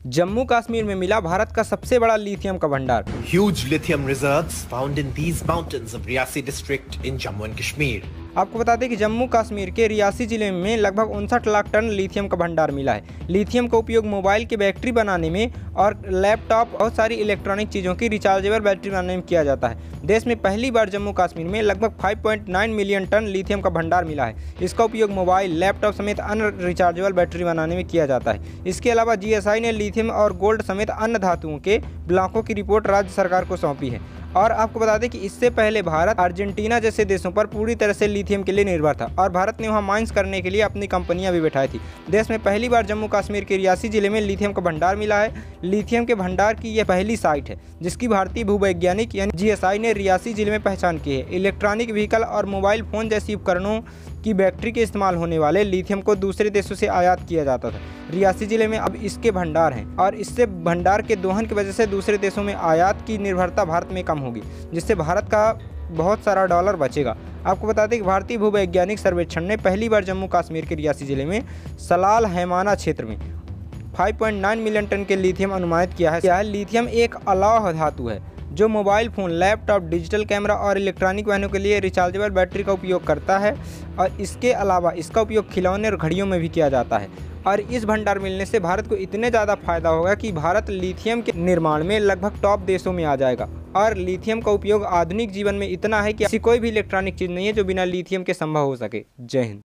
जम्मू कश्मीर में मिला भारत का सबसे बड़ा लिथियम का भंडार। Huge lithium reserves found in these mountains of Riyasi district in Jammu and Kashmir. आपको बता दें कि जम्मू कश्मीर के रियासी जिले में लगभग 59 लाख टन लिथियम का भंडार मिला है। लिथियम का उपयोग मोबाइल की बैटरी बनाने में और लैपटॉप और सारी इलेक्ट्रॉनिक चीज़ों की रिचार्जेबल बैटरी बनाने में किया जाता है। देश में पहली बार जम्मू कश्मीर में लगभग 5.9 मिलियन टन लिथियम का भंडार मिला है। इसका उपयोग मोबाइल, लैपटॉप समेत अन्य रिचार्जेबल बैटरी बनाने में किया जाता है। इसके अलावा जीएसआई ने लिथियम और गोल्ड समेत अन्य धातुओं के ब्लॉकों की रिपोर्ट राज्य सरकार को सौंपी है। और आपको बता दें कि इससे पहले भारत अर्जेंटीना जैसे देशों पर पूरी तरह से लिथियम के लिए निर्भर था और भारत ने वहां माइंस करने के लिए अपनी कंपनियां भी बैठाई थी। देश में पहली बार जम्मू कश्मीर के रियासी जिले में लिथियम का भंडार मिला है। लिथियम के भंडार की यह पहली साइट है जिसकी भारतीय भूवैज्ञानिक यानी जीएसआई ने रियासी जिले में पहचान की है। इलेक्ट्रॉनिक व्हीकल और मोबाइल फ़ोन जैसी उपकरणों की बैटरी के इस्तेमाल होने वाले लिथियम को दूसरे देशों से आयात किया जाता था। रियासी जिले में अब इसके भंडार हैं और इससे भंडार के दोहन की वजह से दूसरे देशों में आयात की निर्भरता भारत में कम होगी, जिससे भारत का बहुत सारा डॉलर बचेगा। आपको बता दें कि भारतीय भूवैज्ञानिक सर्वेक्षण ने पहली बार जम्मू कश्मीर के रियासी जिले में सलाल हैमाना क्षेत्र में 5.9 मिलियन टन के लिथियम अनुमानित किया है। लिथियम एक अलौह धातु है जो mobile phone, laptop, digital camera और इलेक्ट्रॉनिक वाहनों के लिए रिचार्जेबल बैटरी का उपयोग करता है और इसके अलावा इसका उपयोग खिलौने और घड़ियों में भी किया जाता है। और इस भंडार मिलने से भारत को इतने ज़्यादा फायदा होगा कि भारत लिथियम के निर्माण में लगभग टॉप देशों में आ जाएगा। और लिथियम का उपयोग आधुनिक जीवन में इतना है कि ऐसी कोई भी इलेक्ट्रॉनिक चीज़ नहीं है जो बिना लिथियम के संभव हो सके। जय हिंद।